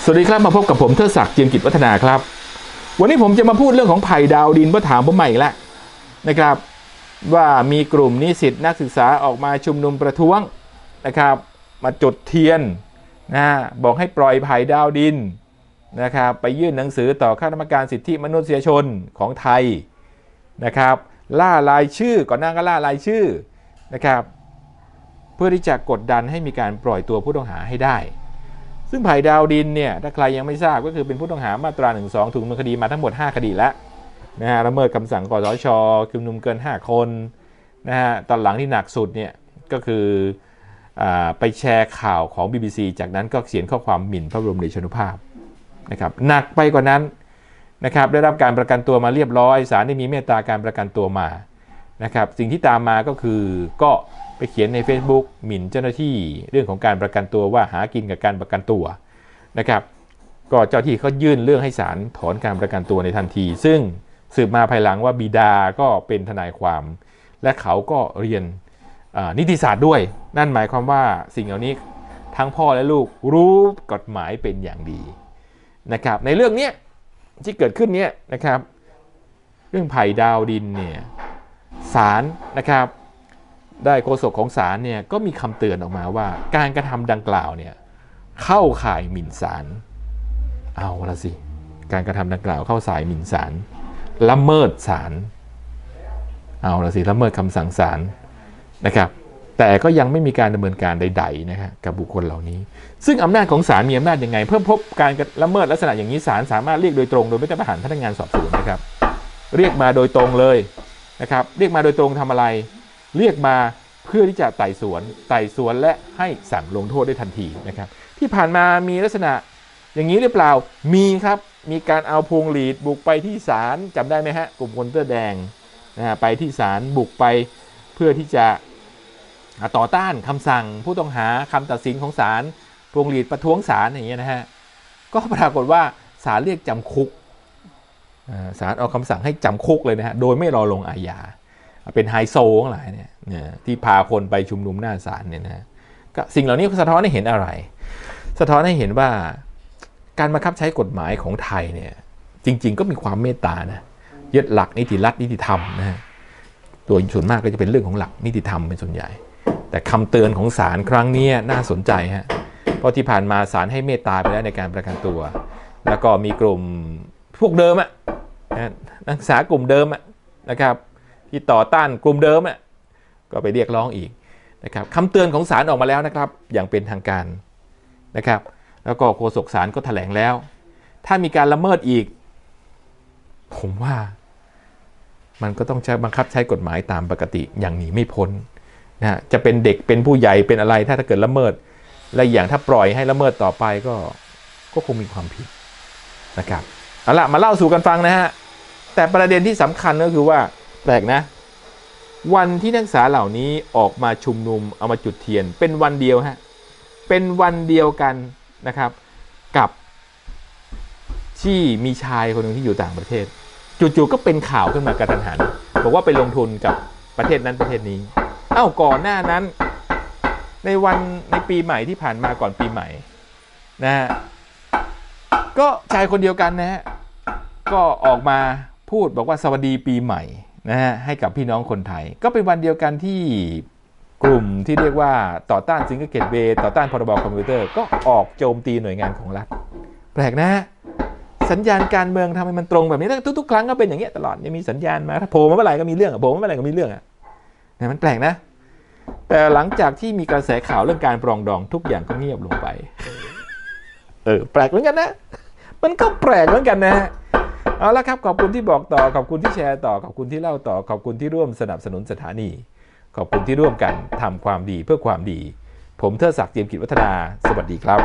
สวัสดีครับมาพบกับผมเทิดศักดิ์เจียมกิจวัฒนาครับวันนี้ผมจะมาพูดเรื่องของไผ่ดาวดินเพราะถามผมใหม่อีกแล้วนะครับว่ามีกลุ่มนิสิตนักศึกษาออกมาชุมนุมประท้วงนะครับมาจุดเทียนนะบอกให้ปล่อยไผ่ดาวดินนะครับไปยื่นหนังสือต่อคณะกรรมการสิทธิมนุษยชนของไทยนะครับล่ารายชื่อก่อนหน้าก็ล่ารายชื่อนะครับเพื่อที่จะกดดันให้มีการปล่อยตัวผู้ต้องหาให้ได้ซึ่งไผ่ดาวดินเนี่ยถ้าใครยังไม่ทราบก็คือเป็นผู้ต้องหามาตรา 112 ถูกดำเนินคดีมาทั้งหมด5คดีแล้วนะฮะละเมิดคำสั่งคสช.ชุมนุมเกิน5คนนะฮะตอนหลังที่หนักสุดเนี่ยก็คือไปแชร์ข่าวของ BBC จากนั้นก็เขียนข้อความหมิ่นพระบรมเดชานุภาพนะครับหนักไปกว่านั้นนะครับได้รับการประกันตัวมาเรียบร้อยศาลได้มีเมตตาการประกันตัวมานะครับสิ่งที่ตามมาก็คือก็ไปเขียนใน Facebook หมิ่นเจ้าหน้าที่เรื่องของการประกันตัวว่าหากินกับการประกันตัวนะครับก็เจ้าที่เขายื่นเรื่องให้ศาลถอนการประกันตัวในทันทีซึ่งสืบมาภายหลังว่าบิดาก็เป็นทนายความและเขาก็เรียนนิติศาสตร์ด้วยนั่นหมายความว่าสิ่งเหล่านี้ทั้งพ่อและลูกรู้กฎหมายเป็นอย่างดีนะครับในเรื่องนี้ที่เกิดขึ้นเนี่ยนะครับเรื่องไผ่ดาวดินเนี่ยศาลนะครับได้โฆษกของศาลเนี่ยก็มีคำเตือนออกมาว่าการกระทำดังกล่าวเนี่ยเข้าข่ายหมิ่นศาลเอาละสิการกระทำดังกล่าวเข้าข่ายหมิ่นศาลละเมิดศาลเอาละสิละเมิดคำสั่งศาลนะครับแต่ก็ยังไม่มีการดำเนินการใดๆนะครับกับบุคคลเหล่านี้ซึ่งอำนาจของศาลมีอำนาจยังไงเพื่อพบการละเมิดลักษณะอย่างนี้ศาลสามารถเรียกโดยตรงโดยไม่ต้องผ่านพนักงานสอบสวนนะครับเรียกมาโดยตรงเลยนะครับเรียกมาโดยตรงทำอะไรเรียกมาเพื่อที่จะไต่สวนและให้สั่งลงโทษได้ทันทีนะครับที่ผ่านมามีลักษณะอย่างนี้หรือเปล่ามีครับมีการเอาพวงหลีดบุกไปที่ศาลจำได้ไหมฮะกลุ่มคนเสื้อแดงนะไปที่ศาลบุกไปเพื่อที่จะต่อต้านคำสั่งผู้ต้องหาคำตัดสินของศาลพวงหลีดประท้วงศาลอย่างเงี้ยนะฮะก็ปรากฏว่าศาลเรียกจำคุกศาลเอาคำสั่งให้จำคุกเลยนะฮะโดยไม่รอลงอาญาเป็นไฮโซทั้งหลายเนี่ยที่พาคนไปชุมนุมหน้าศาลเนี่ยนะก็สิ่งเหล่านี้สะท้อนให้เห็นอะไรสะท้อนให้เห็นว่าการบังคับใช้กฎหมายของไทยเนี่ยจริงๆก็มีความเมตตานะยึดหลักนิติรัฐนิติธรรมนะฮะตัวส่วนมากก็จะเป็นเรื่องของหลักนิติธรรมเป็นส่วนใหญ่แต่คำเตือนของศาลครั้งนี้น่าสนใจฮะเพราะที่ผ่านมาศาลให้เมตตาไปแล้วในการประกันตัวแล้วก็มีกลุ่มพวกเดิมนักศึกษากลุ่มเดิมนะครับที่ต่อต้านกลุ่มเดิมก็ไปเรียกร้องอีกนะครับคำเตือนของศาลออกมาแล้วนะครับอย่างเป็นทางการนะครับแล้วก็โฆษกศาลก็แถลงแล้วถ้ามีการละเมิดอีกผมว่ามันก็ต้องใช้บังคับใช้กฎหมายตามปกติอย่างหนีไม่พ้นนะจะเป็นเด็กเป็นผู้ใหญ่เป็นอะไรถ้าเกิดละเมิดและอย่างถ้าปล่อยให้ละเมิดต่อไปก็คงมีความผิดนะครับเอาละมาเล่าสู่กันฟังนะฮะแต่ประเด็นที่สำคัญก็คือว่าแปลกนะวันที่นักศึกษาเหล่านี้ออกมาชุมนุมเอามาจุดเทียนเป็นวันเดียวฮะเป็นวันเดียวกันนะครับกับที่มีชายคนหนึ่งที่อยู่ต่างประเทศจู่ๆก็เป็นข่าวขึ้นมากระทันหันบอกว่าไปลงทุนกับประเทศนั้นประเทศนี้ก่อนหน้านั้นในปีใหม่ที่ผ่านมาก่อนปีใหม่นะฮะก็ชายคนเดียวกันนะฮะก็ออกมาพูดบอกว่าสวัสดีปีใหม่นะฮะให้กับพี่น้องคนไทยก็เป็นวันเดียวกันที่กลุ่มที่เรียกว่าต่อต้านซิงเกิลเกตเวย์ต่อต้านพรบคอมพิวเตอร์ก็ออกโจมตีหน่วยงานของรัฐแปลกนะฮะสัญญาณการเมืองทำให้มันตรงแบบนี้ทุกครั้งก็เป็นอย่างเงี้ยตลอดยังมีสัญญาณมาถ้าโผล่มาเมื่อไหร่ก็มีเรื่องโผล่มาเมื่อไหร่ก็มีเรื่องเนี่ยมันแปลกนะแต่หลังจากที่มีกระแสข่าวเรื่องการปรองดองทุกอย่างก็เงียบลงไปแปลกเหมือนกันนะมันก็แปลกเหมือนกันนะฮะเอาละครับขอบคุณที่บอกต่อขอบคุณที่แชร์ต่อขอบคุณที่เล่าต่อขอบคุณที่ร่วมสนับสนุนสถานีขอบคุณที่ร่วมกันทำความดีเพื่อความดีผมเทิดศักดิ์เจียมกิจวัฒนาสวัสดีครับ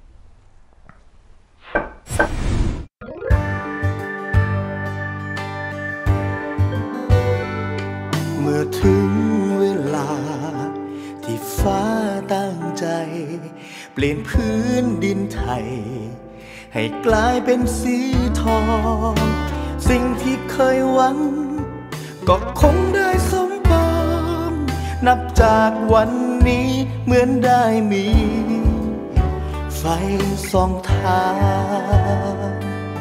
เมื่อถึงเวลาที่ฟ้าตั้งใจเปลี่ยนพื้นดินไทยให้กลายเป็นสีทองสิ่งที่เคยหวังก็คงได้สมปองนับจากวันนี้เหมือนได้มีไฟส่องทาง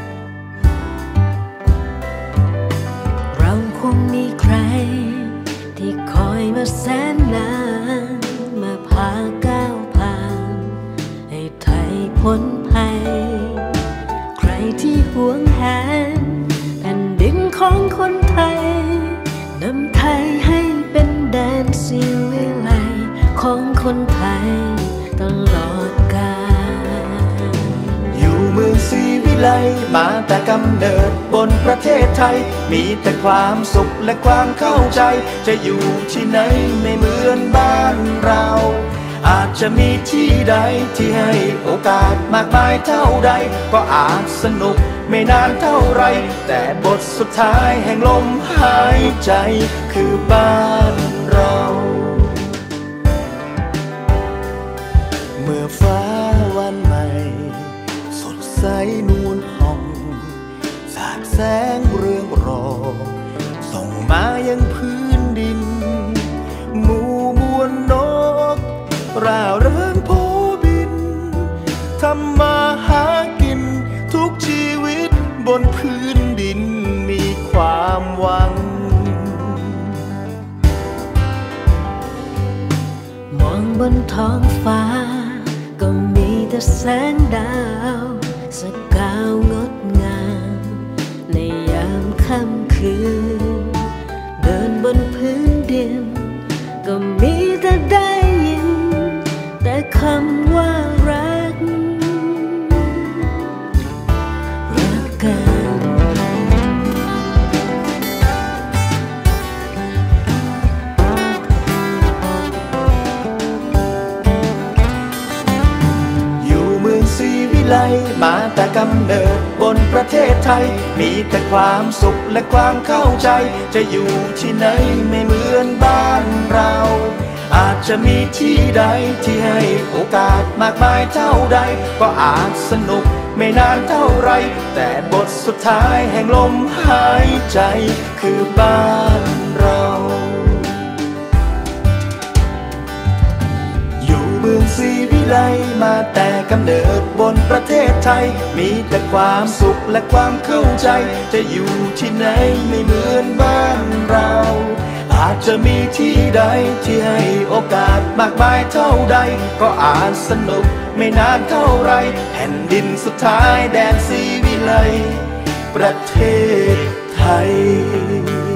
เราคงมีใครที่คอยมาแสนนานมาพาก้าวผ่านให้ไทยพ้นภัยใครที่หวงแหนแผ่นดินของคนไทยนำไทยให้เป็นแดนสิวิไลของคนไทยตลอดกาลอยู่เมืองศรีวิไลมาแต่กำเนิดบนประเทศไทยมีแต่ความสุขและความเข้าใจจะอยู่ที่ไหนไม่เหมือนบ้านเราอาจจะมีที่ใดที่ให้โอกาสมากมายเท่าใดก็อาจสนุกไม่นานเท่าไรแต่บทสุดท้ายแห่งลมหายใจคือบ้านเราเมื่อฟ้าวันใหม่สดใสนวลผ่องสาดแสงเรืองรองส่งมายังพื้นดินหมู่มวลนกร่าเริงโผบินทำมาหากินทุกชีวิตบนพื้นดินมีความหวังมองบนท้องฟ้าก็มีแต่แสงดาวสกาวงดงามในยามค่ำคืนเดินบนพื้นดินก็มีแต่ได้ยินแต่คำว่ารักกันมาแต่กำเนิดบนประเทศไทยมีแต่ความสุขและความเข้าใจจะอยู่ที่ไหนไม่เหมือนบ้านเราอาจจะมีที่ใดที่ให้โอกาสมากมายเท่าใดก็อาจสนุกไม่นานเท่าไรแต่บทสุดท้ายแห่งลมหายใจคือบ้านเราเมืองศรีวิไลมาแต่กำเนิดบนประเทศไทยมีแต่ความสุขและความเข้าใจจะอยู่ที่ไหนไม่เหมือนบ้านเราอาจจะมีที่ใดที่ให้โอกาสมากมายเท่าใดก็อาจสนุกไม่นานเท่าไรแผ่นดินสุดท้ายแดนศรีวิไลประเทศไทย